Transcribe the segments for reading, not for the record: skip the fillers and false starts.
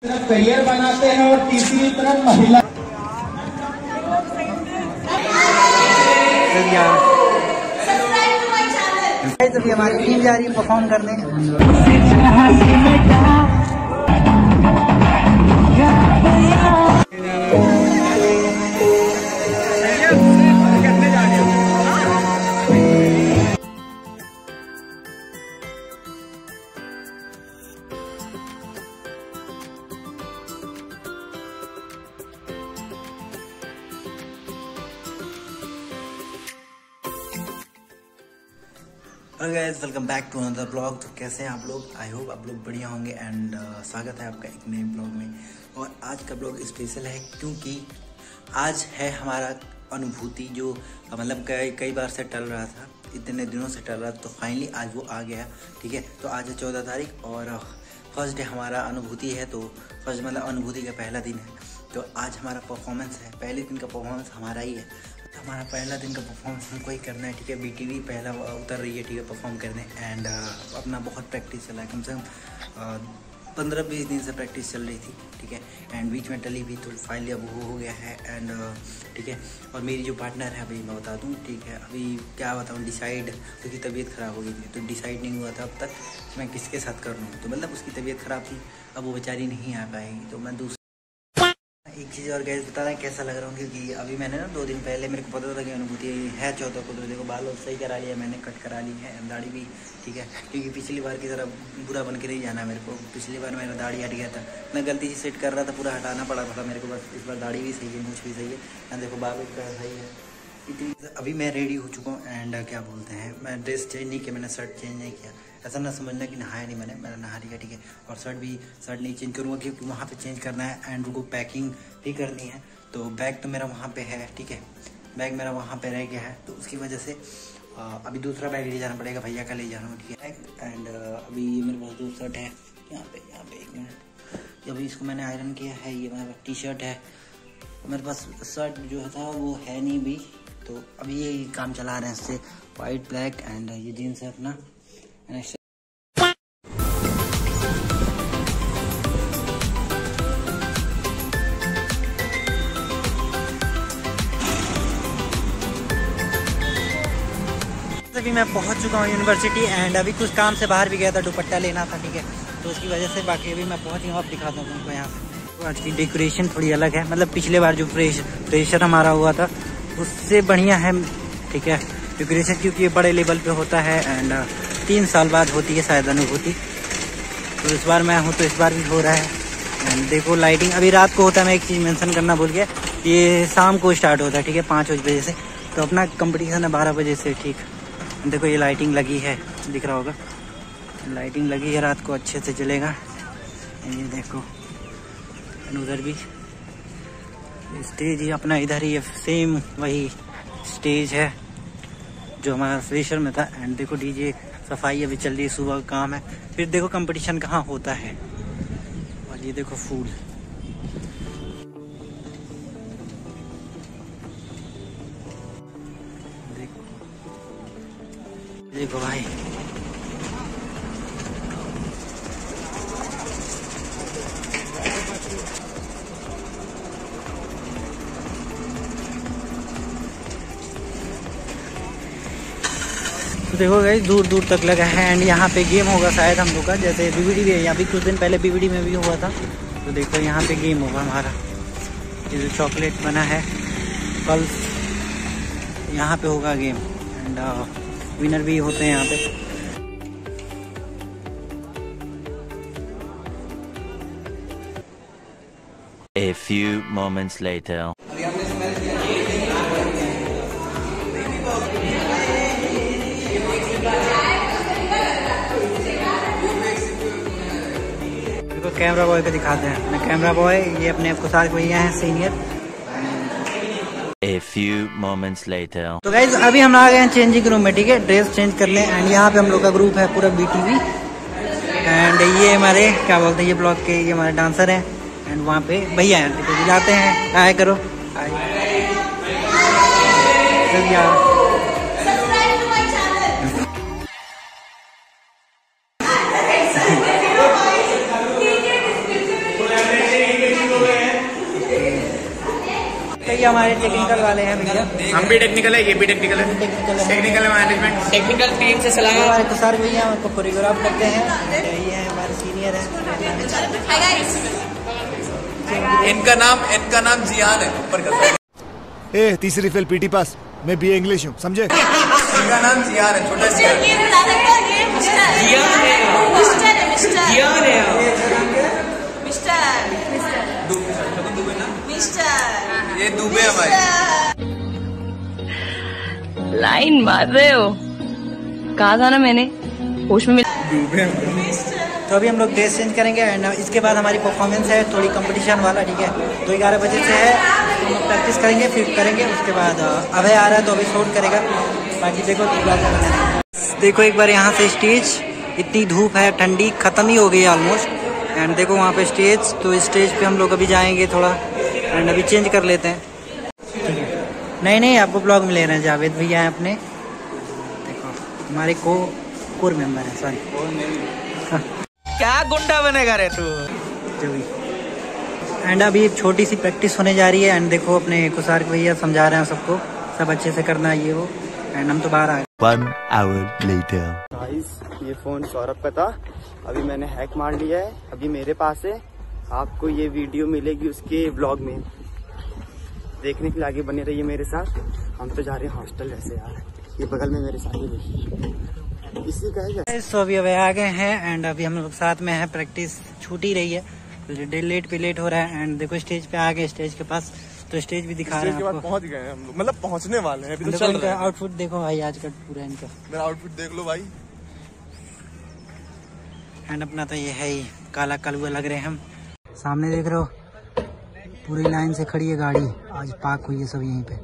Career बनाते हैं और तीसरी तरफ महिला अभी हमारी टीम जा रही है परफॉर्म करने। Hello guys, welcome back to another blog. तो कैसे हैं आप लोग? आई होप आप लोग बढ़िया होंगे एंड स्वागत है आपका एक नए ब्लॉग में। और आज का ब्लॉग स्पेशल है क्योंकि आज है हमारा अनुभूति जो मतलब कई बार से टल रहा था, इतने दिनों से टल रहा था, तो फाइनली आज वो आ गया। ठीक है, तो आज है 14 तारीख और फर्स्ट डे हमारा अनुभूति है। तो फर्स्ट मतलब अनुभूति का पहला दिन है। तो आज हमारा परफॉर्मेंस है, पहले दिन का परफॉर्मेंस हमारा ही है। तो हमारा पहला दिन का परफॉर्मेंस हमको ही करना है। ठीक है, बीटीवी पहला उतर रही है, ठीक है, परफॉर्म करने एंड अपना बहुत प्रैक्टिस चला है, कम से कम 15-20 दिन से प्रैक्टिस चल रही थी। ठीक है, एंड बीच में टली भी, तो फाइनली अब वो हो गया है एंड ठीक है। और मेरी जो पार्टनर है अभी मैं बता दूँ, ठीक है, अभी क्या बताऊँ डिसाइड, क्योंकि तबीयत ख़राब हो गई थी तो डिसाइड नहीं हुआ था अब तक मैं किसके साथ कर लूँ। तो मतलब उसकी तबीयत ख़राब थी, अब वो बेचारी नहीं आ पाएगी, तो मैं एक चीज़ और गैस बता रहा है कैसा लग रहा हूँ, क्योंकि अभी मैंने ना 2 दिन पहले मेरे को पता था कि अनुभूति है 14 को। तो देखो बाल सही करा लिया मैंने, कट करा ली है, दाढ़ी भी। ठीक है, क्योंकि पिछली बार की तरह बुरा बन के नहीं जाना मेरे को। पिछली बार मेरा दाढ़ी हट गया था, मैं गलती से सेट कर रहा था, पूरा हटाना पड़ा था मेरे को। बस इस बार दाढ़ी भी सही है, मूछ भी सही है एंड देखो बाल भी सही है। अभी मैं रेडी हो चुका हूँ एंड क्या बोलते हैं, मैं ड्रेस चेंज नहीं किया, मैंने शर्ट चेंज नहीं किया। ऐसा ना समझना कि नहाया नहीं, मैंने नहा लिया। ठीक है, और शर्ट नहीं चेंज करूँगा क्योंकि वहाँ पे चेंज करना है एंड उनको पैकिंग भी करनी है। तो बैग तो मेरा वहाँ पे है, ठीक है, बैग मेरा वहाँ पे रह गया है, तो उसकी वजह से अभी दूसरा बैग ले जाना पड़ेगा, भैया का ले जाना है। ठीक है, एंड अभी मेरे पास 2 शर्ट है यहाँ पे 1 मिनट। अभी इसको मैंने आयरन किया है, ये मेरे पास टी-शर्ट है, मेरे पास शर्ट जो था वो है नहीं भी, तो अभी ये काम चला रहे हैं इससे, वाइट ब्लैक एंड ये जीन्स है अपना। अभी मैं पहुंच चुका हूँ यूनिवर्सिटी एंड अभी कुछ काम से बाहर भी गया था, दुपट्टा लेना था। ठीक है, तो उसकी वजह से बाकी अभी मैं पहुंच गया, अब दिखाता हूँ तुमको यहाँ से। तो आज की डेकोरेशन थोड़ी अलग है, मतलब पिछले बार जो फ्रेशर हमारा हुआ था उससे बढ़िया है। ठीक है, डेकोरेशन क्योंकि ये बड़े लेवल पे होता है एंड 3 साल बाद होती है शायद अनुभूति। तो इस बार मैं हूँ तो इस बार भी हो रहा है एंड देखो लाइटिंग अभी रात को होता है। मैं एक चीज़ मेंशन करना भूल गया, ये शाम को स्टार्ट होता है। ठीक है, 5 बजे से, तो अपना कंपटीशन है 12 बजे से। ठीक, देखो ये लाइटिंग लगी है, दिख रहा होगा, लाइटिंग लगी है, रात को अच्छे से जलेगा। ये देखो उधर भी स्टेज ही अपना इधर ही है, सेम वही स्टेज है जो हमारा फ्रेशर में था। एंड देखो डीजे सफाई अभी चल रही है, सुबह का काम है। फिर देखो कंपटीशन कहाँ होता है, और ये देखो फूल, देखो भाई तो देखो गाइस दूर दूर तक लगा है एंड यहाँ पे गेम होगा शायद हम लोग का, जैसे बीवीडी भी है यहाँ भी, कुछ दिन पहले बीवीडी में भी हुआ था। तो देखो यहाँ पे गेम होगा हमारा, ये जो चॉकलेट बना है कल यहाँ पे होगा गेम एंड विनर भी होते हैं यहाँ पे। A few moments later. देखो कैमरा बॉय को दिखाते हैं, मैं कैमरा बॉय, ये अपने आपको सारे भैया हैं senior. A few moments later. तो गाइज अभी हम आ गए हैं चेंजिंग रूम में। ठीक है, ड्रेस चेंज कर लें एंड यहाँ पे हम लोग का ग्रुप है पूरा बीटीवी एंड ये हमारे क्या बोलते हैं, ये ब्लॉग के ये हमारे डांसर हैं एंड वहाँ पे भैया हैं, तो जाते हैं, हाय करो, हाय तो ये हमारे टेक्निकल वाले हैं भैया। हम भी टेक्निकल है, ये भी टेक्निकल है। टेक्निकल मैनेजमेंट, टेक्निकल टीम से सलाह। हमारे तुषार भैया हमको कोरियोग्राफ करते हैं। ये है हमारे सीनियर है। इनका नाम जियान है। ऊपर का ए तीसरी फेल पीटी पास, मैं बीए इंग्लिश हूँ, समझे? इनका नाम जियान है, छोटा जियान ये दुबे हमारे लाइन मार रहे हो, कहा था ना मैंने, होश में तो अभी हम लोग ड्रेस चेंज करेंगे एंड इसके बाद हमारी परफॉर्मेंस है थोड़ी कंपटीशन वाला, ठीक है? तो 11 बजे से है, हम लोग प्रैक्टिस करेंगे, फिर करेंगे। उसके बाद अभय आ रहा है तो अभी शूट करेगा। बाकी देखो एक बार यहाँ से स्टेज, इतनी धूप है, ठंडी खत्म ही हो गई है ऑलमोस्ट। एंड देखो वहाँ पे स्टेज, तो स्टेज पे हम लोग अभी जाएंगे थोड़ा एंड अभी चेंज कर लेते हैं। नहीं आपको ब्लॉग में ले रहे हैं, जावेद भैया हैं अपने, देखो हमारे कोर मेंबर है, सॉरी क्या गुंडा बनेगा रे तू। एंड अभी छोटी सी प्रैक्टिस होने जा रही है एंड देखो अपने कुसार भैया समझा रहे हैं सबको, सब अच्छे से करना है ये वो। एंड हम तो बाहर आ गए। 1 hour later. गाइस ये फोन सौरभ का था, अभी मैंने हैक मार लिया है, अभी मेरे पास है। आपको ये वीडियो मिलेगी उसके ब्लॉग में, देखने के लिए आगे बने रहिए मेरे साथ। हम तो जा रहे हैं हॉस्टल वैसे यार, ये बगल में मेरे साथ ही इसी का है। सो अभी आ गए हैं एंड अभी हम लोग साथ में है, प्रैक्टिस छूट ही रही है, लेट पे लेट हो रहा है। एंड देखो स्टेज पे आ गए, स्टेज के पास, तो स्टेज भी दिखा रहे हैं आपको। पहुंच गए हैं हम लोग, मतलब पहुंचने वाले हैं अभी तो देखो इनका आउटफिट देखो भाई, आज का पूरा इनका मेरा आउटफिट देख लो भाई। एंड अपना तो ये है ही, काला कलुआ लग रहे हैं हम। सामने देख रहे हो पूरी लाइन से खड़ी है गाड़ी, आज पार्क हुई है सब यहीं पे।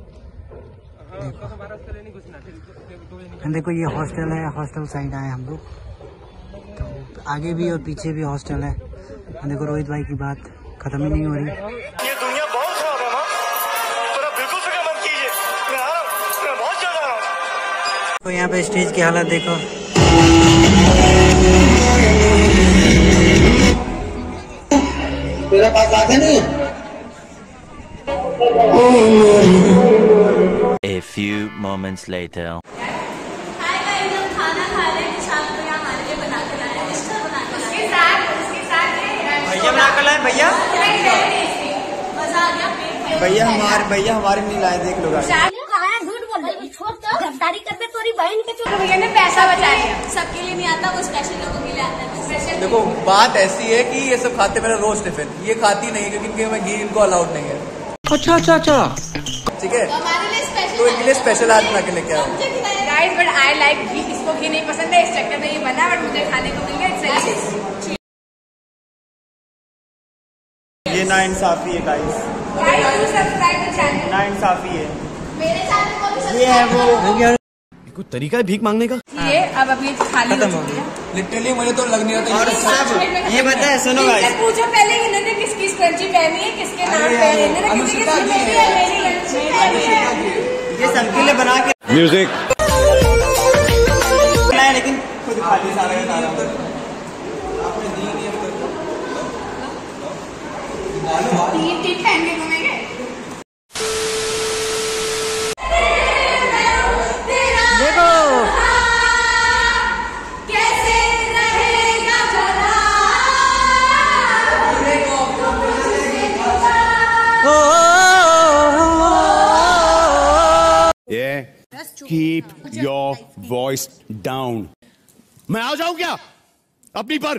देखो ये हॉस्टल है, हॉस्टल साइड आए हम लोग, तो आगे भी और पीछे भी हॉस्टल है। देखो रोहित भाई की बात खत्म ही नहीं हो रही। ये दुनिया बहुत खराब है ना, थोड़ा बिल्कुल फिक्र मत कीजिए, मैं बहुत ज्यादा रहा हूं। तो यहाँ पे स्टेज की हालत देखो। तेरे पास आगे नहीं। A few moments later. खाना खा रहे हैं, शाम को यहाँ हमारे लिए बना के लाए, मिस्टर बना के लाए। उसके साथ भैया बना कर लाए, भैया मजा आ गया। भैया हमारे नहीं लाए, देख लो गाइस। झूठ बोल रही, छोड़ दो, गद्दारी करते तोरी बहन के। चोट भैया ने पैसा बचाया, सबके लिए नहीं आता, वो स्पेशल लोगों के लिए आता है। देखो बात ऐसी है कि ये सब खाते मेरा रोज टिफिन, ये खाती नहीं है क्योंकि घी इनको अलाउड नहीं है। अच्छा ठीक है, हमारे लिए स्पेशल, तो इनके लिए स्पेशल आज बना के लेके आओ। Guys but I like ghee, इसको घी नहीं पसंद है, इस चक्कर में ये बना, बट मुझे खाने को मिल गया। ये नाइंसाफी है गाइस, नाइंसाफी है। मेरे चैनल को भी ये है वो हो गया। कोई तरीका है भीख मांगने का? ये अब अभी खाली हो चुकी है। लिटरली मुझे तो लग नहीं रहा था और सब ये बताए, सुनो गाइस, इनसे पूछो पहले इन्होंने किसकी स्क्रंची पहनी है, किसके नाम पहने हैं। अनुष्का की है। ये सबके लिए बना के म्यूजिक लेकिन खुद खाली सारा का सारा। टी पहनने को मैं देखो कैसे रहेगा भला। Keep your voice down. मैं आ जाऊं क्या अपनी पर?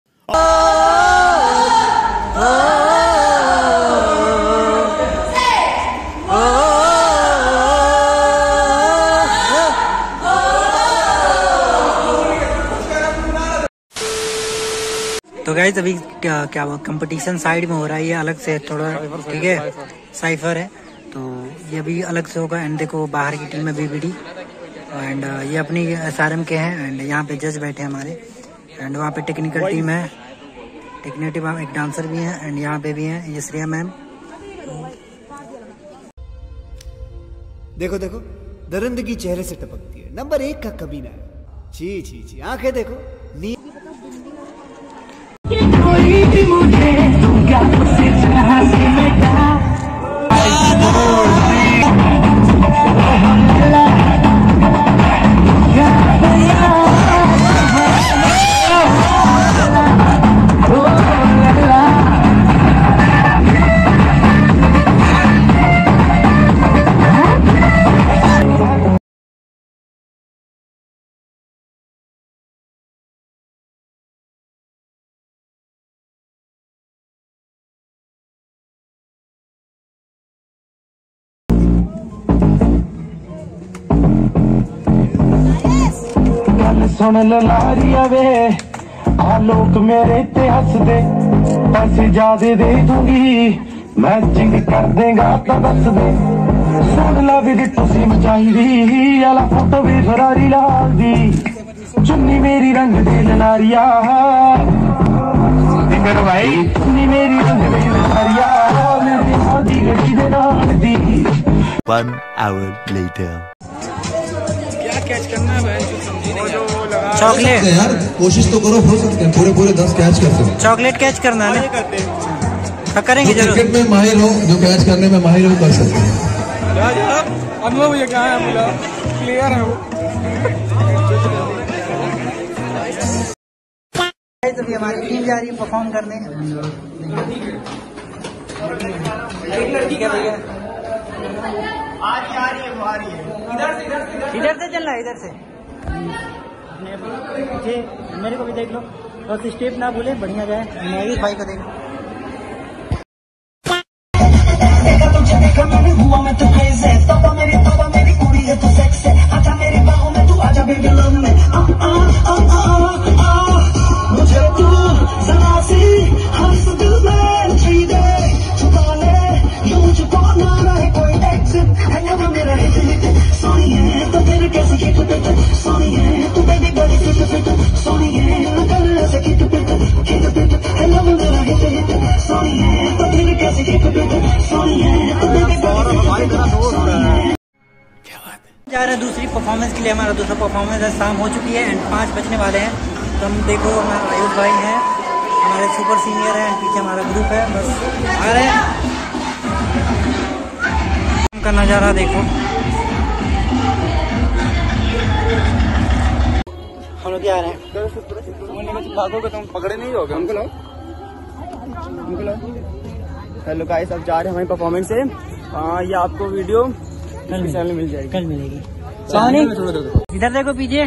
तो गाइस अभी क्या कंपटीशन साइड में हो रहा है, ये अलग से थोड़ा, ठीक है, साइफर है, तो ये अभी अलग से होगा। एंड देखो बाहर की टीम है बीबीडी, एंड ये अपनी एसआरएम के हैं। एंड यहाँ पे जज बैठे हैं हमारे, एंड वहाँ पे टेक्निकल टीम है, टेक्निकल एक डांसर भी है, एंड यहाँ पे भी है ये श्रेया मैम। देखो देखो दरिंदगी चेहरे से टपकती है, नंबर 1 का कभी ना। छी छी छी, आंखें देखो कोई भी मुझे सुन लारिया वे आ लोग मेरे ते हंस दे पैसे ज्यादा दे दूंगी मैचिंग कर देगा तो दस दे सुन ला भी तुसी मचाई दी आला फोटो भी फरारी लाल दी चुन्नी मेरी रंग दे ललारिया मेरे भाई चुन्नी मेरी रंग दे ललारिया मेरी शादी गड्डी दे नाल दी 1 hour later. चॉकलेट यार कोशिश तो करो, हो सकते हैं पूरे 10 कैच करते हो। चॉकलेट कैच करना है ना, करेंगे जरूर। क्रिकेट में माहिर हो, जो कैच करने में माहिर हो कर सकते हैं। अनुभव ये क्या है, बोला क्लियर है वो। अभी हमारी टीम जा रही है परफॉर्म करने। ठीक है भैया, आ रही है इधर से चलना है, इधर से मेरे को भी देख लो और स्टेप ना भूले, बढ़िया जाए। मयूर भाई को देखो। जा रहे हैं दूसरी परफॉर्मेंस के लिए। हमारा दूसरा परफॉर्मेंस है, शाम हो चुकी है एंड 5 बजने वाले हैं। तो हम देखो, हमारा आयुष भाई हैं, हमारे सुपर सीनियर हैं, पीछे हमारा ग्रुप है, बस आ रहे हैं। का नज़ारा देखो, हम लोग आ रहे हैं। भागोगे तुम, पकड़े नहीं होगे हमको। लाओ हेलो गाइस, अब जा रहे हैं हमारी परफॉर्मेंस से। ये आपको वीडियो कल चैनल मिल जाएगी, कल मिलेगी। इधर देखो पीछे,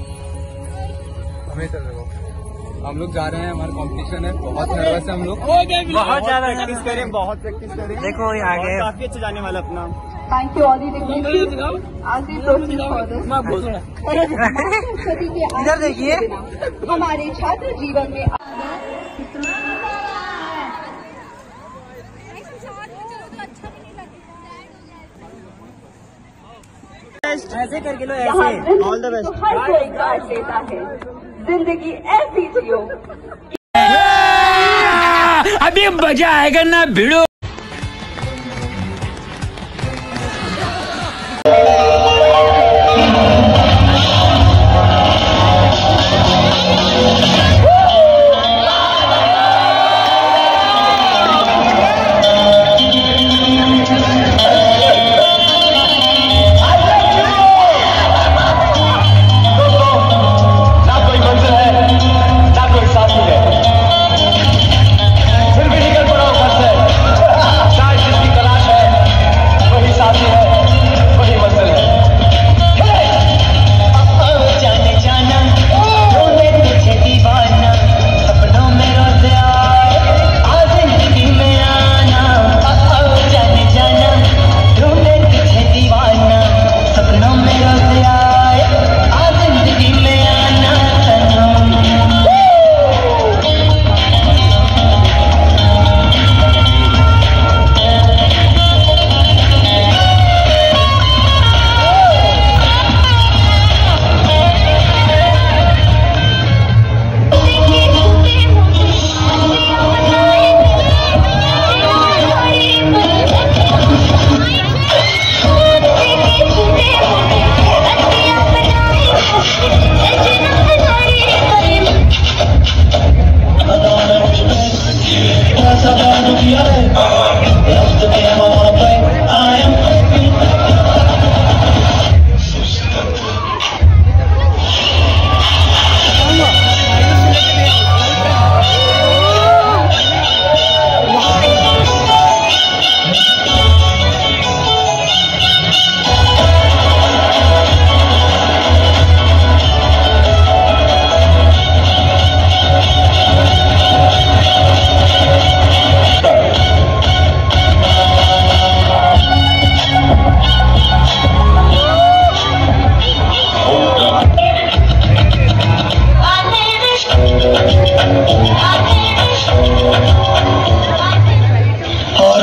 हम लोग जा रहे हैं, हमारा कंपटीशन है, बहुत नर्वस है हम लोग, बहुत ज्यादा प्रैक्टिस करें, बहुत प्रैक्टिस करें। देखो ये आगे काफी अच्छा जाने वाला अपना। Thank you all the as we proceed further. इधर देखिए, हमारे छात्र जीवन में ऐसे करके लो, ऐसे। All the best. हर कोई काट लेता है, जिंदगी ऐसी जियो। अभी मजा आएगा ना भिड़ो। वही साथी है, वही मंजिल है।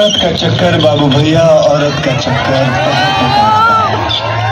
औरत का चक्कर बाबू भैया, औरत का चक्कर बहुत बेकार होता है।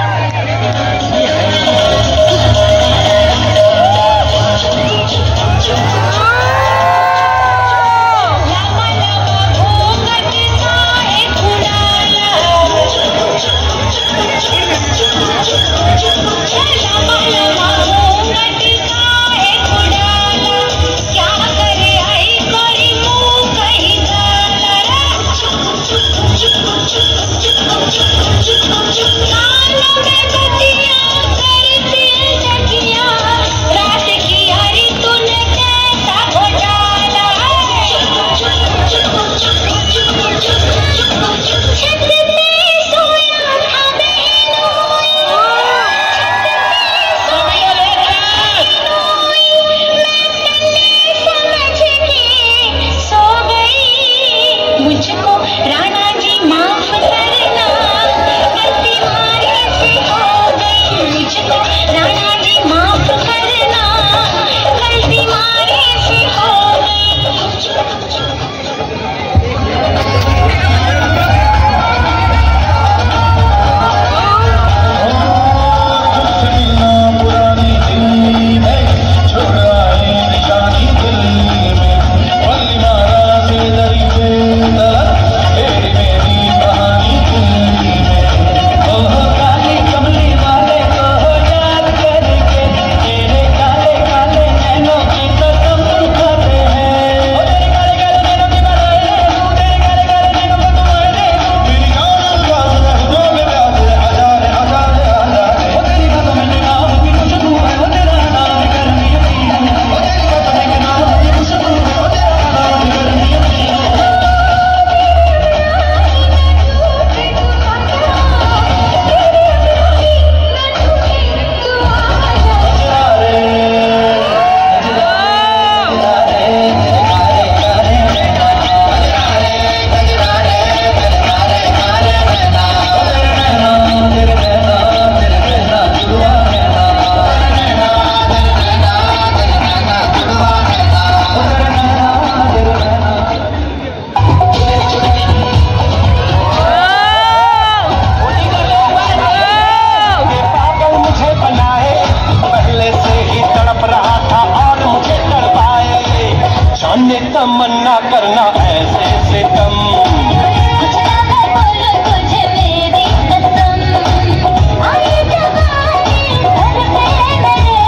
तमन्ना करना ऐसे सितम, कुछ ना बोलो तुझे मेरी कसम, आए जवानी घर पे मेरे,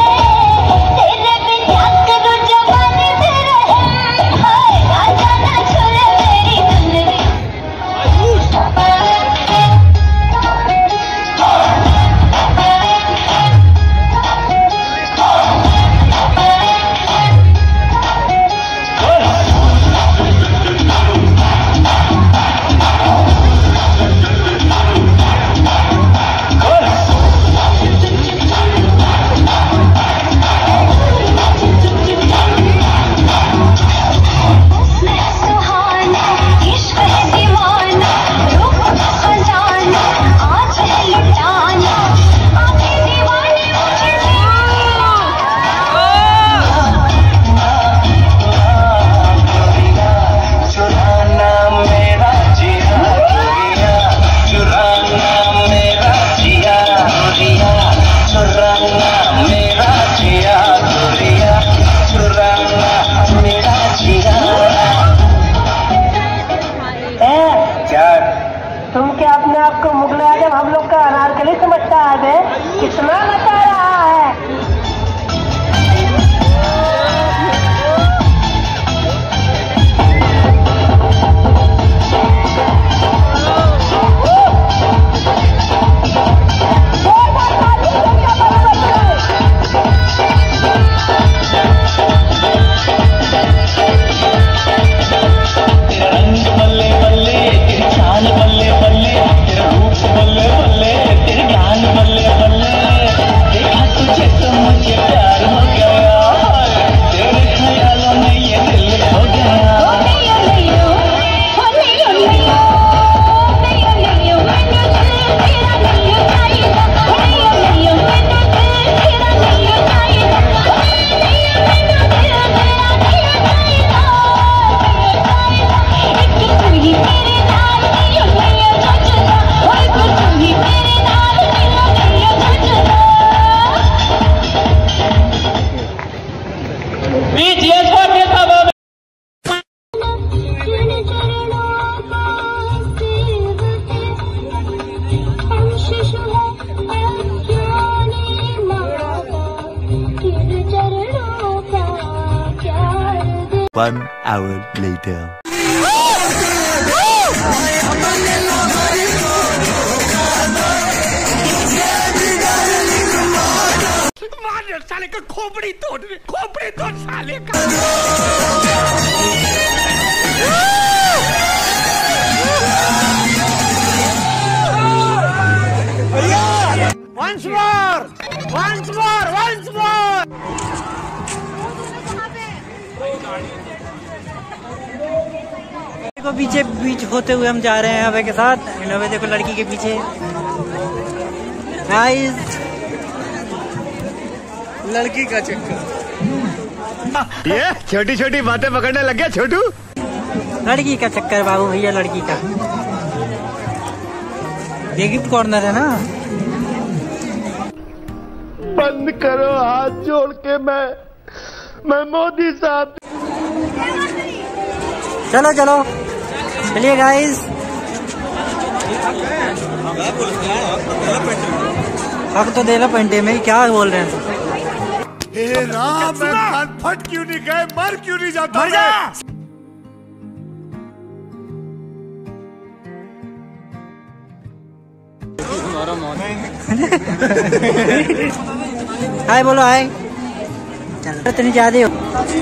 तेरे बिन क्या करूं जवानी तेरे है, हाय राजा ना छोड़े मेरी दुनिया। तुम क्या अपने आप को मुगल आजम हम लोग का अनारकली समझता है? कितना बता रहा है? बल्ले बल्ले तेरे रूप बल्ले बल्ले तेरे ज्ञान बल्ले बल्ले 1 hour later. साले का खोपड़ी तोड़ साले का। Once more! देखो पीछे बीच होते हुए हम जा रहे हैं अभय के साथ। अभय देखो लड़की के पीछे। गाइस लड़की का चक्कर। ये छोटी छोटी बातें पकड़ने लग गया छोटू। लड़की का चक्कर बाबू भैया, लड़की का। ये गिफ्ट कॉर्नर है ना। बंद करो हाथ जोड़ के, मैं मोदी साहब। चलो चलिए गाइस। हक तो दे ला पेंटे में, क्या बोल रहे हैं? हे राम, मैं फट क्यों नहीं गए, मर क्यों नहीं जाता? मर जा। हाय बोलो हाय। चल इतनी ज्यादा हो।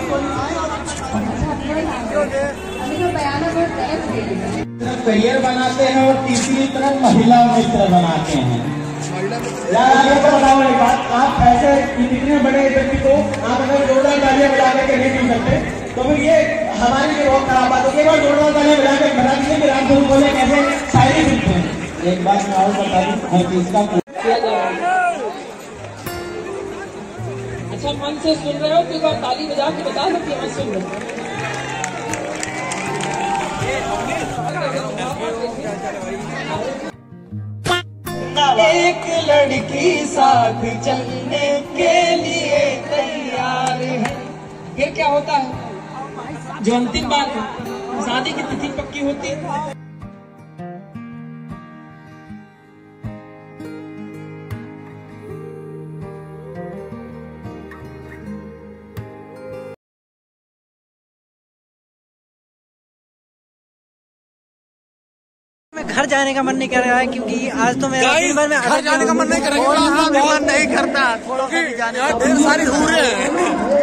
करियर बनाते हैं और तीसरी तरफ महिला मित्र बनाते हैं। यार आप तो बताओ एक बात, आप ऐसे इतने बड़े व्यक्ति को आप अगर जोरदार तालियां बजा के नहीं सुन सकते तो फिर ये हमारी भी बहुत खराब बात होगी। जोरदार तालियां बजा के बता दीजिए कि राम गुरु बोले कैसे शायरी लिखते हैं। एक बात मैं और बता दूं, हर चीज का अच्छा मन से सुन रहे हो तो एक बार ताली बजा के बता सकते हैं सुन रहे हो। एक लड़की साथ चलने के लिए तैयार है। फिर क्या होता है? जो अंतिम बात है, शादी की तिथि पक्की होती है। घर जाने का मन नहीं कर रहा है क्योंकि आज तो मेरा दिन भर में घर जाने का मन नहीं करेगा। मन नहीं करता, ढेर सारी हूरें हैं।